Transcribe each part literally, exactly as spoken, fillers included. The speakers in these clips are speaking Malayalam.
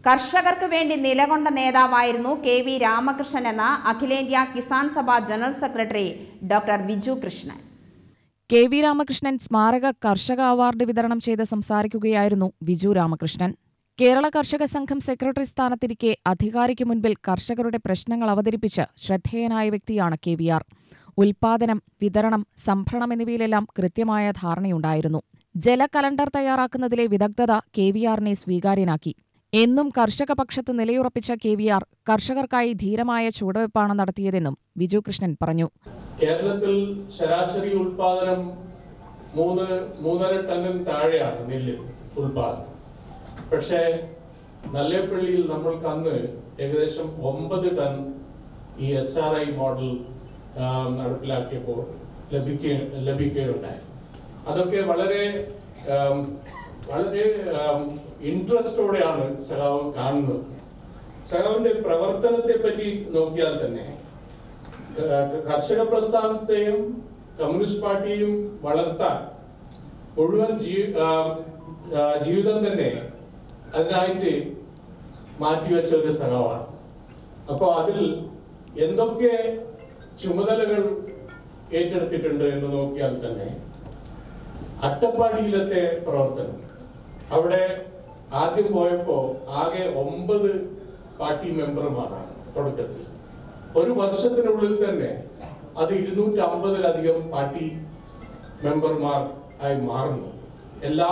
കർഷകർക്ക് വേണ്ടി നിലകൊണ്ട നേതാവായിരുന്നു കെ വി രാമകൃഷ്ണൻ എന്ന അഖിലേന്ത്യാ Kisan Sabha general secretary doctor Biju Krishnan. K V Ramakrishnan സ്മാരക കർഷക അവാർഡ് വിതരണം ചെയ്ത് സംസാരിക്കുകയായിരുന്നു ബിജു രാമകൃഷ്ണൻ. കേരള കർഷക സംഘം സെക്രട്ടറി സ്ഥാനത്തിരിക്കെ അധികാരിക്ക് മുൻപിൽ കർഷകരുടെ പ്രശ്നങ്ങൾ അവതരിപ്പിച്ച് ശ്രദ്ധേയനായ വ്യക്തിയാണ് കെ വി ആർ. ഉൽപാദനം, വിതരണം, സംഭരണം എന്നിവയിലെല്ലാം കൃത്യമായ ധാരണയുണ്ടായിരുന്നു. ജല കലണ്ടർ തയ്യാറാക്കുന്നതിലെ വിദഗ്ധത കെ വി ആറിനെ സ്വീകാര്യനാക്കി. എന്നും കർഷക പക്ഷത്ത് നിലയുറപ്പിച്ച കെ വി ആർ കർഷകർക്കായി ധീരമായ ചുവടുവയ്പ്പാണ് നടത്തിയതെന്നും ബിജു കൃഷ്ണൻ പറഞ്ഞു. കേരളത്തിൽ ശരാശരി ഉൽപാദനം മൂന്ന് മൂന്നര ടണ്ണിന് താഴെയാണ് നെല്ല് ഉൽപാദനം. പക്ഷേ നല്ലേപ്പള്ളിയിൽ നമ്മൾക്ക് അന്ന് ഏകദേശം ഒമ്പത് ടൺ ഈ എസ് ആർ ഐ മോഡൽ നടപ്പിലാക്കിയപ്പോൾ ലഭിക്ക ലഭിക്കുകയുണ്ടായി. അതൊക്കെ വളരെ വളരെ ഇൻട്രസ്റ്റോടെയാണ് സഖാവ് കാണുന്നത്. സഖാവിന്റെ പ്രവർത്തനത്തെ പറ്റി നോക്കിയാൽ തന്നെ കർഷക പ്രസ്ഥാനത്തെയും കമ്മ്യൂണിസ്റ്റ് പാർട്ടിയെയും വളർത്താൻ മുഴുവൻ ജീവിതം തന്നെ അതിനായിട്ട് മാറ്റിവെച്ച ഒരു സഖാവാണ്. അപ്പോൾ അതിൽ എന്തൊക്കെ ചുമതലകൾ ഏറ്റെടുത്തിട്ടുണ്ട് എന്ന് നോക്കിയാൽ തന്നെ അട്ടപ്പാടിയിലത്തെ പ്രവർത്തനം, അവിടെ ആദ്യം പോയപ്പോ ആകെ ഒമ്പത് പാർട്ടി മെമ്പർമാരാണ് തുടക്കത്തിൽ. ഒരു വർഷത്തിനുള്ളിൽ തന്നെ അത് ഇരുന്നൂറ്റി അമ്പതിലധികം പാർട്ടി മെമ്പർമാർ ആയി മാറുന്നു. എല്ലാ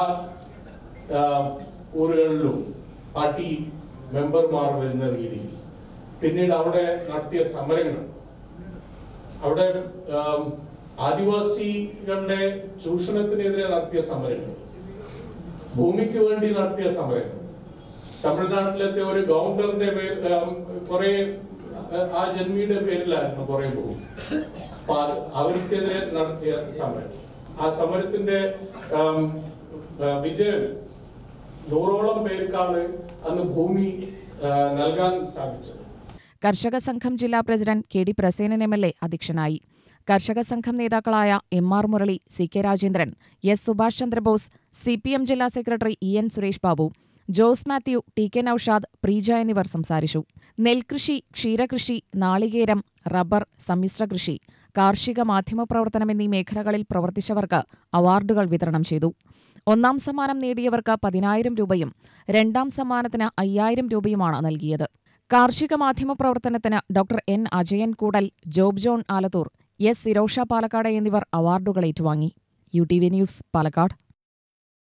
ഊരുകളിലും പാർട്ടി മെമ്പർമാർ വരുന്ന രീതിയിൽ. പിന്നീട് അവിടെ നടത്തിയ സമരങ്ങൾ, അവിടെ ആദിവാസികളുടെ ചൂഷണത്തിനെതിരെ നടത്തിയ സമരങ്ങൾ, ഭൂമിക്ക് വേണ്ടി നടത്തിയ സമരങ്ങൾ, തമിഴ്നാട്ടിലത്തെ ഒരു ഗവർണറിന്റെ പേര് കുറെ ആ ജന്മിയുടെ പേരിലായിരുന്നു കുറെ ഭൂമി, അപ്പൊ അവർക്കെതിരെ നടത്തിയ സമരം, ആ സമരത്തിന്റെ വിജയം നൂറോളം പേർക്കാണ് അന്ന് ഭൂമി നൽകാൻ സാധിച്ചത്. കർഷക സംഘം ജില്ലാ president K D Prasenan M L A അധ്യക്ഷനായി. കർഷക സംഘം നേതാക്കളായ M R Murali, C K Rajendran, S Subhash Chandrabose, C P M ജില്ലാ secretary E N Suresh Babu, Jose Mathew, T K Noushad, Preeja എന്നിവർ സംസാരിച്ചു. നെൽകൃഷി, ക്ഷീരകൃഷി, നാളികേരം, റബ്ബർ, സമ്മിശ്ര കൃഷി, കാർഷിക മാധ്യമപ്രവർത്തനം എന്നീ മേഖലകളിൽ പ്രവർത്തിച്ചവർക്ക് അവാർഡുകൾ വിതരണം ചെയ്തു. ഒന്നാം സമ്മാനം നേടിയവർക്ക് പതിനായിരം രൂപയും രണ്ടാം സമ്മാനത്തിന് അയ്യായിരം രൂപയുമാണ് നൽകിയത്. കാർഷിക മാധ്യമപ്രവർത്തനത്തിന് doctor N Ajayan Koodal, Job John Alathur, S Sirosha Palakkad എന്നിവർ അവാർഡുകൾ ഏറ്റുവാങ്ങി. U T V news, Palakkad.